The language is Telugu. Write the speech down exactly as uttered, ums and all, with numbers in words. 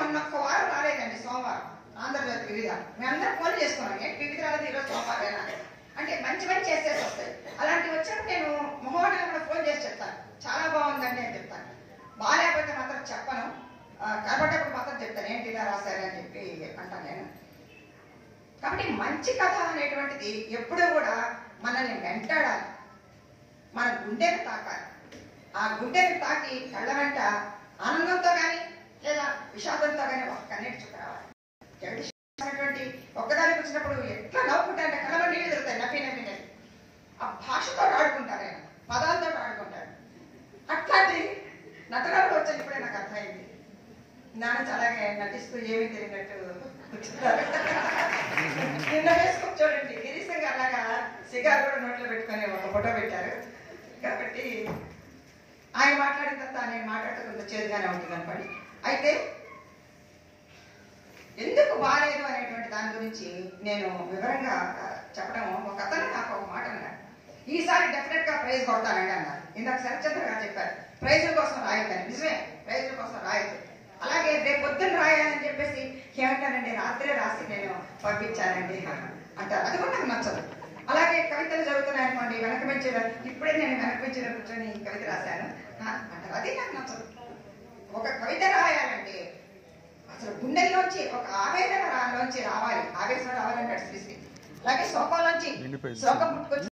మొన్న ఒక్క వారం రాలేదండి, సోమవారం ఆంధ్రజ్యోతి వివిధ. మేమందరం ఫోన్ చేసుకున్నాం, ఏంటి వివిధ రాలేదు ఈరోజు సోమవారం అంటే మంచి మంచి చేసేసి వస్తాయి. అలాంటివి వచ్చినప్పుడు నేను మొహోటలు కూడా ఫోన్ చేసి చెప్తాను, చాలా బాగుందండి అని చెప్తాను. బాగాలేకపోతే మాత్రం చెప్పను, కాబట్టేప్పుడు మాత్రం చెప్తాను ఏంటి ఇలా రాశారని చెప్పి అంటాను నేను. కాబట్టి మంచి కథ అనేటువంటిది ఎప్పుడూ కూడా మనల్ని వెంటాడాలి, మన గుండెను తాకాలి. ఆ గుండెను తాకి కళ్ళ వెంట ఆనందంతో కానీ లేదా విషాదంతో కానీ ఒక కన్నీటి చుక్క రావాలి. అనేటువంటి ఒక్కదానికి వచ్చినప్పుడు ఎట్లా నవ్వుకుంటారంటే కళ్ళ నీళ్ళు తిరుగుతాయి, నవ్వి నవ్వి నవ్వి ఆ భాషతో ఆడుకుంటారు, ఆయన పదాలతో ఆడుకుంటారు. అట్లాంటి నటనలు వచ్చాను ఇప్పుడే నాకు అర్థమైంది. నాన్న చాలాగే నటిస్తూ ఏమీ తిరిగినట్టు కూర్చుంటారు. నిన్న వేసుకొని చూడండి, గిరీశం గారు అలాగా సిగారు కూడా నోట్లో పెట్టుకొని ఒక ఫోటో పెట్టారు. కాబట్టి ఆయన మాట్లాడిన తర్వాత నేను మాట్లాడుతున్న చేదుగానే ఉంటుంది కనపడి. అయితే ఎందుకు బాగాలేదు అనేటువంటి దాని గురించి నేను వివరంగా చెప్పడం, ఒక అతను నాకు ఒక మాట అన్నాడు, ఈసారి డెఫినెట్ గా ప్రైజ్ కొడతానండి అన్నారు. ఇందాక శరత్చంద్ర గారు చెప్పారు ప్రైజుల కోసం రాయొద్దని. నిజమే, ప్రైజుల కోసం రాయొద్దు. అలాగే రేపు పొద్దున్న రాయాలని చెప్పేసి ఏమంటానండి, రాత్రే రాసి నేను పంపించానండి అంటారు. అది కూడా నాకు నచ్చదు. అలాగే కవితలు చదువుతున్నాయనుకోండి, వెనక పెంచి ఇప్పుడే నేను వెనక పెంచిన కూర్చొని కవిత రాశాను అంటారు. అది నాకు నచ్చదు. ఒక కవిత రాయాలంటే అసలు గుండెల్లోంచి ఒక ఆవేదన లోంచి రావాలి, ఆవేశం రావాలంటే శ్రీశ్రీ. అలాగే శోకంలోంచి శోకం పుట్టుకొచ్చి